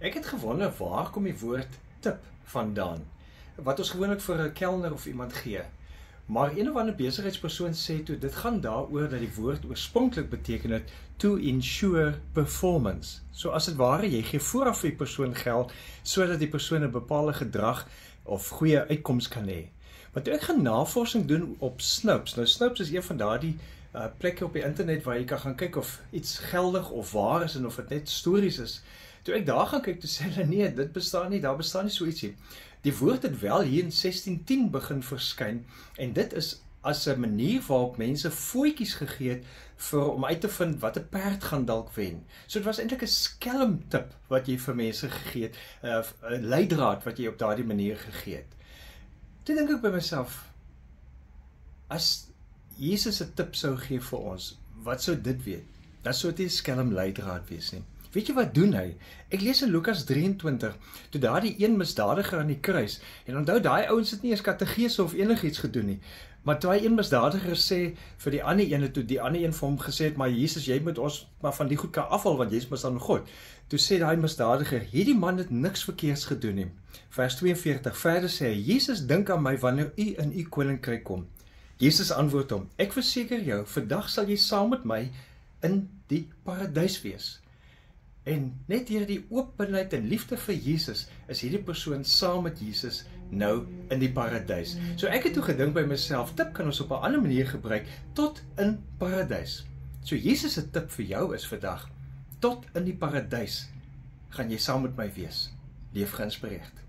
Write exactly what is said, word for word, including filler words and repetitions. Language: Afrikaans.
Ek het gewonder, waar kom die woord tip vandaan? Wat ons gewoonlik vir 'n kelner of iemand gee. Maar een of ander besigheidspersoon sê toe, dit gaan daaroor dat die woord oorspronklik beteken het to ensure performance. So as dit ware, jy gee vooraf vir die persoon geld, sodat die persoon 'n bepaalde gedrag of goeie uitkoms kan hê. Maar toe ek gaan navorsing doen op Snopes, nou Snopes is een van daardie uh, plekke op die internet waar jy kan gaan kyk of iets geldig of waar is en of dit net stories is. Toe ek daar gaan kyk, toe sê hulle nee, dit bestaan nie, daar bestaan nie so ietsie. Die woord het wel hier in sestien tien begin verskyn, en dit is as 'n manier waarop mense voetjies gegee het vir om uit te vind wat 'n perd gaan dalk wen. So dit was eintlik 'n skelmtip wat jy vir mense gegee het, 'n uh, leidraad wat jy op daardie manier gegee het. Toe dink ek by myself, as Jesus 'n tip sou gee vir ons, wat sou dit wees? Dat sou dit 'n skelm leidraad wees nie. Weet jy wat doen hy? Ek lees in Lukas drieëntwintig, toe daar die een misdadiger aan die kruis, en onthou, daai ouens het nie eens kategese of enigiets gedoen nie, maar toe hy een misdadiger sê vir die ander ene, toe die ander een vir hom gesê het, maar Jesus, jy moet ons maar van die goed kan afval, want jy is mos aan God. Toe sê daai misdadiger, hierdie man het niks verkeerds gedoen nie. Vers tweeënveertig, verder sê hy, Jesus, dink aan my wanneer u in u koninkryk kom. Jesus antwoord hom, ek verseker jou, vandag sal jy saam met my in die paradys wees. En net deur die openheid en liefde vir Jesus, is hierdie persoon saam met Jesus nou in die paradys. So ek het toe gedink by myself, tip kan ons op 'n ander manier gebruik, tot in paradys. So Jesus se tip vir jou is vandag, tot in die paradys gaan jy saam met my wees. Leef geïnspireerd.